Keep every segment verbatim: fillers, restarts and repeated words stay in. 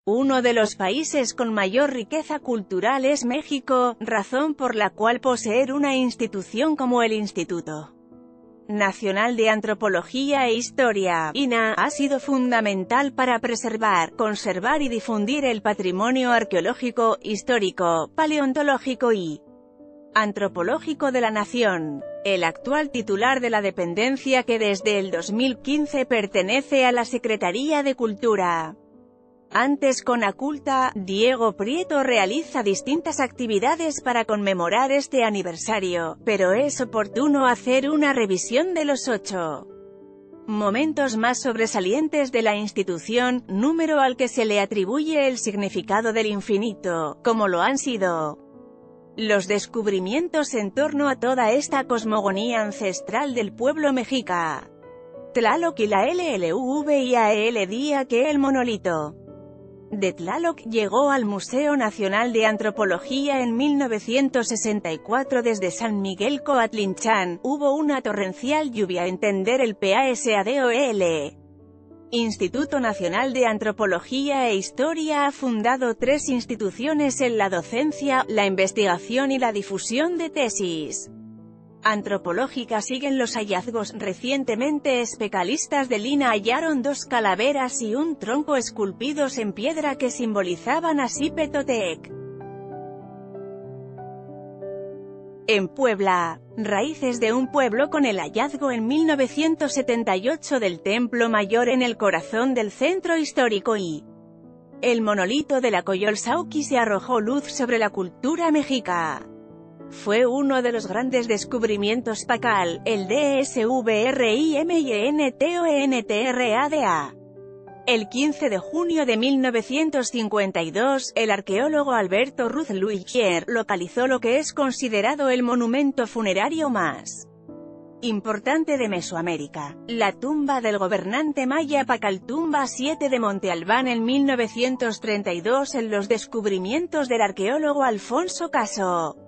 Uno de los países con mayor riqueza cultural es México, razón por la cual poseer una institución como el Instituto Nacional de Antropología e Historia, I N A, ha sido fundamental para preservar, conservar y difundir el patrimonio arqueológico, histórico, paleontológico y antropológico de la nación. El actual titular de la dependencia, que desde el dos mil quince pertenece a la Secretaría de Cultura, antes Conaculta, Diego Prieto, realiza distintas actividades para conmemorar este aniversario, pero es oportuno hacer una revisión de los ocho momentos más sobresalientes de la institución, número al que se le atribuye el significado del infinito, como lo han sido los descubrimientos en torno a toda esta cosmogonía ancestral del pueblo mexica. Tlaloc y la L L V I A L día que el monolito de Tlaloc llegó al Museo Nacional de Antropología en mil novecientos sesenta y cuatro desde San Miguel Coatlinchan, hubo una torrencial lluvia. Entender el PASADOL. Instituto Nacional de Antropología e Historia ha fundado tres instituciones en la docencia, la investigación y la difusión de tesis antropológica. Siguen los hallazgos. Recientemente especialistas del I N A hallaron dos calaveras y un tronco esculpidos en piedra que simbolizaban a Xipetotec. En Puebla, raíces de un pueblo con el hallazgo en mil novecientos setenta y ocho del Templo Mayor en el corazón del centro histórico y el monolito de la Coyolxauhqui se arrojó luz sobre la cultura mexica. Fue uno de los grandes descubrimientos Pacal, el DSVRIMINTONTRADA. El quince de junio de mil novecientos cincuenta y dos, el arqueólogo Alberto Ruth Luigier localizó lo que es considerado el monumento funerario más importante de Mesoamérica, la tumba del gobernante maya Pacal, tumba siete de Monte Albán en mil novecientos treinta y dos. En los descubrimientos del arqueólogo Alfonso Caso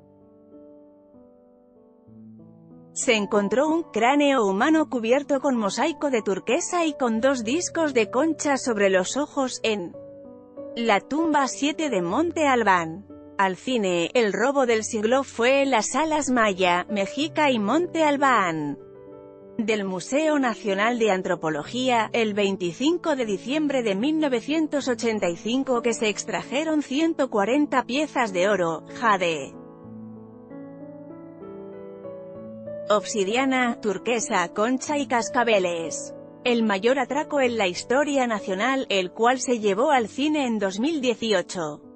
se encontró un cráneo humano cubierto con mosaico de turquesa y con dos discos de concha sobre los ojos, en la tumba siete de Monte Albán. Al cine, el robo del siglo fue en las salas Maya, Mexica y Monte Albán del Museo Nacional de Antropología, el veinticinco de diciembre de mil novecientos ochenta y cinco, que se extrajeron ciento cuarenta piezas de oro, jade, obsidiana, turquesa, concha y cascabeles. El mayor atraco en la historia nacional, el cual se llevó al cine en dos mil dieciocho.